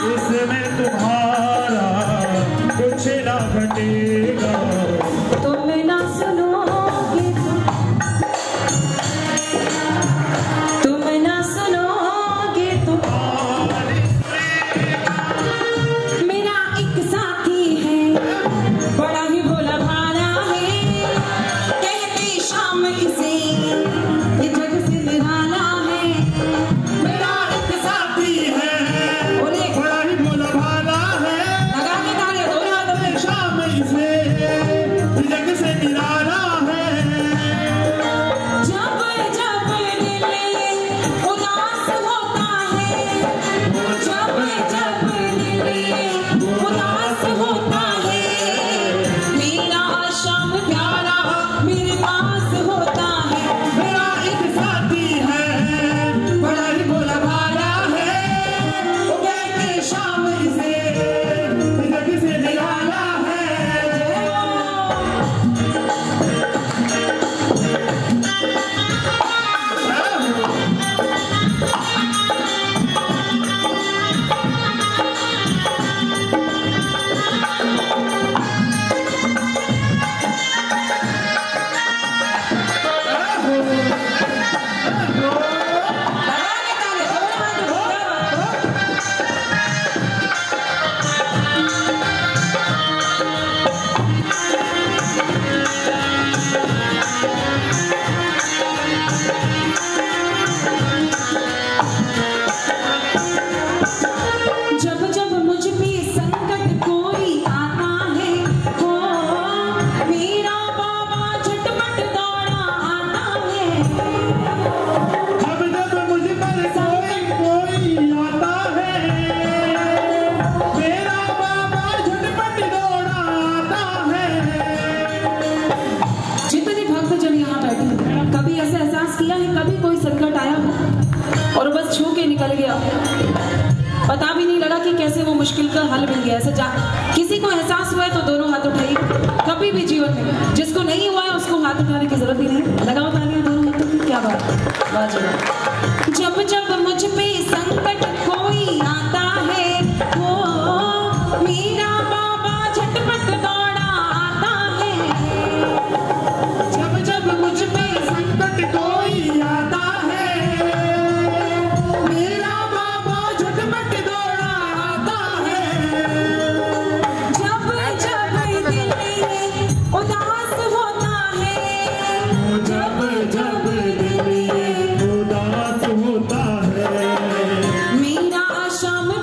इसमें तुम्हारा कुछ ना घटेगा। तुम ना सुनोगे, तुम ना सुनोगे तो मेरा एक साथी है, बड़ा ही भोला भाला है, कहते शाम इसे ये जग से निराला है। मेरा एक साथी है, बोले बड़ा ही भोला भाला है, लगा के ताले दोनों हाथों में। शाम इसे जग से निराला है। जब जब दिल उदास होता है, जब जब दिल उदास होता है, मेरा शाम प्यारा मेरे पास होता है। मेरा एक साथी है, बड़ा ही भोला भाला है, वो कहते शाम इसे जग से निराला है। जब जब मुझ पे संकट कोई आता है, हो मेरा बाबा झटपट दौड़ा आता है। जब जब मुझ पर कोई आता है, मेरा बाबा झटपट दौड़ा आता है। जितने भक्त जन यहाँ बैठे हैं, कभी ऐसा एहसास किया है कभी कोई संकट आया हो और बस छू के निकल गया, पता भी नहीं लगा कि कैसे वो मुश्किल का हल मिल गया? ऐसा किसी को एहसास हुआ है तो दोनों हाथ उठाइए। कभी भी जीवन में जिसको नहीं हुआ है उसको हाथ उठाने की जरूरत ही नहीं। लगाओ तालियां दोनों हाथों की। क्या बात, वाह जी वाह। जब जब मुझ पे संकट कोई आता है, वो मेरा बाबा झटपट दौड़ा आता है। जब जब मुझ पे संकट कोई आता है, मेरा बाबा झटपट दौड़ा आता है। जब जब दिल उदास होता है, जब जब दिल उदास होता है, मेरा शाम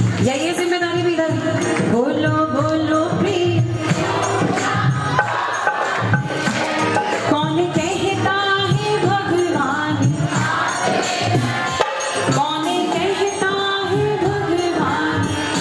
या ये जिम्मेदारी भी इधर। बोलो बोलो प्रिय, कौन कहता है भगवान, कौन कहता है भगवान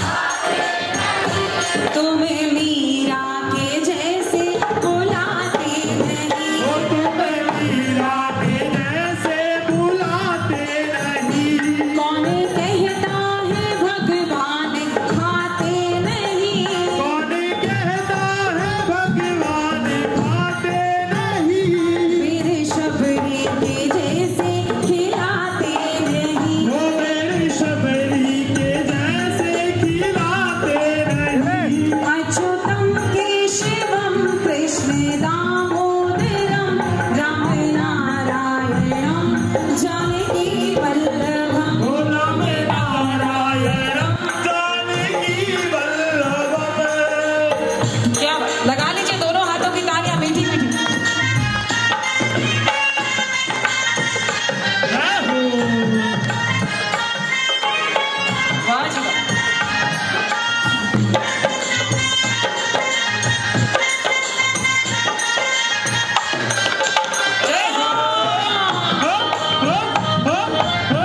तुम्हें मीरा के जैसे बुलाते नहीं, तुम्हें मीरा के जैसे बुलाते नहीं। कौन कहता है भगवान खाते नहीं, कौन कहता है भगवान खाते नहीं। मेरे शबरी के जैसे खिलाते नहीं, वो मेरी शबरी के जैसे खिलाते नहीं। अच्युतम केशवम कृष्ण दामोदरम राम नारायणम जानकी वल्लभम। ओ राम नारायणम जानकी वल्लभम। क्या बात, लगा लीजिए दोनों हाथों की तालियां मीठी मीठी। जय हो। वाह जी वाह। जय हो। हो, हो, हो, हो।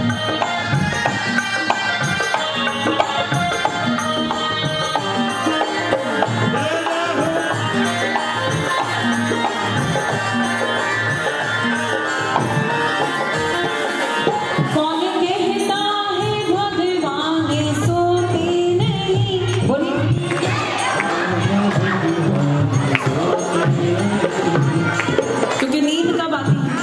कौन कहता है भगवान सोते नहीं, बोलिए। क्योंकि नींद कब आती है?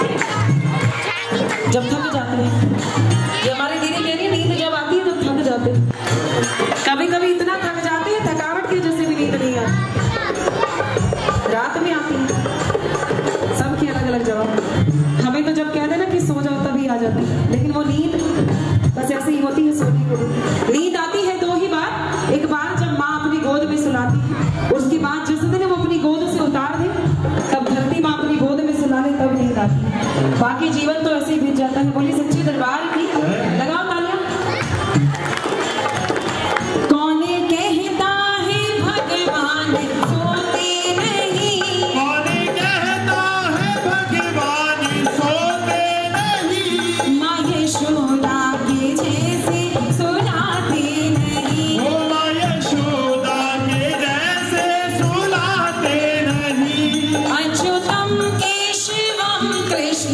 जब थक जाते हैं। ये हमारी दीदी कह रही है नींद जब आती है तब थक जाते हैं। कभी कभी इतना थक जाते हैं थकावट की वजह से भी नींद नहीं आती, रात में आती है। सबकी अलग अलग जवाब। हमें तो जब कहते हैं ना कि सो जाओ तभी आ जाती है, लेकिन वो नींद बस ऐसे ही होती है, सोने को भी। नींद आती है दो ही बार, एक बार जब माँ अपनी गोद में सुलाती है, उसके बाद जिस दिन वो अपनी गोद से उतार दे तब धरती माँ अपनी गोद में सुला ले तब नींद आती है। बाकी जीवन तो ऐसे ही बीत जाता है। बोली सच्ची दरबार की, लगाओ तालियां। कौन कहता है भगवान सोते नहीं, कौन कहता है भगवान सोते नहीं। माँ यशोदा के जैसे सुलाते नहीं, ओ माँ यशोदा के जैसे सुलाते नहीं। अच्युतम केशवम कृष्ण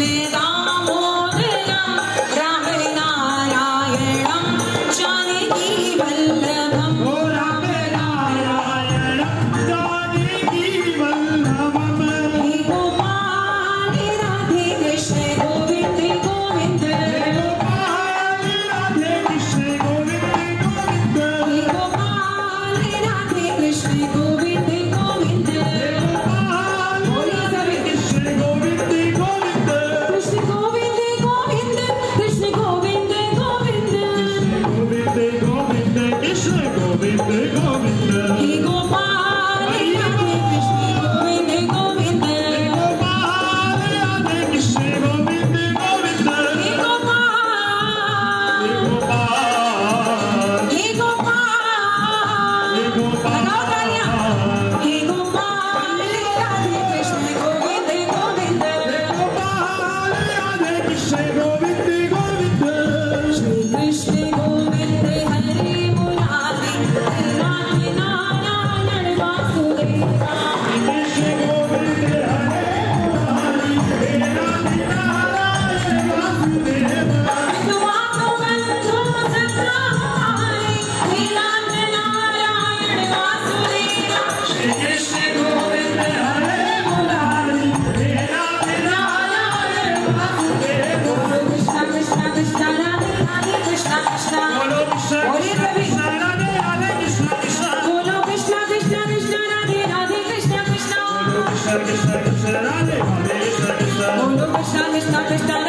दामोदरम राम नारायणम जानकी वल्लभम। ओ राम नारायण जानकी वल्लभम। हे गोपाल राधे कृष्ण गोविंद गोविंद, गोपाल राधे कृष्ण गोविंद गोविंद। हे गोपाल राधे कृष्ण गोविंद गोविंद। गोपाल राधे कृष्ण गोविंद गोविंद। कृष्ण गोविंद गोविंद, कृष्ण गोविंद गोविंद। गोविंद गोविंद कृष्ण गोविंद गोविंद। हे गोपाल राधे कृष्ण गोविंद गोविंद, गोपाल राधे कृष्ण गोविंद गोविंद। हे गोपाल, गोपाल हे गोपाल। लगाओ तालियां। हे गोपाल राधे कृष्ण गोविंद गोविंद, गोपाल राधे कृष्ण गोविंद गोविंद। श्री कृष्ण गोविंद हरे मुरारी, नाथ नारायण वासुदेवा। कृष्ण गोविंद हरे मुरारी, हे नाथ नारायण वासुदेवा। तुआ तो बंधु सदा हमारे, हे नाथ नारायण वासुदेवा। श्री कृष्ण गोविंद हरे मुरारी, हे नाथ नारायण वासुदेवा। बोलो कृष्णा कृष्णा कृष्णा राधे राधे कृष्णा कृष्णा। बोलो कृष्ण बोलिए सभी। कृष्ण राधे राधे कृष्ण कृष्ण। बोलो कृष्णा कृष्णा कृष्णा राधे राधे कृष्णा कृष्णा। कृष्ण कृष्ण कृष्ण राधे राधे कृष्ण कृष्ण। बोलो कृष्णा कृष्णा कृष्णा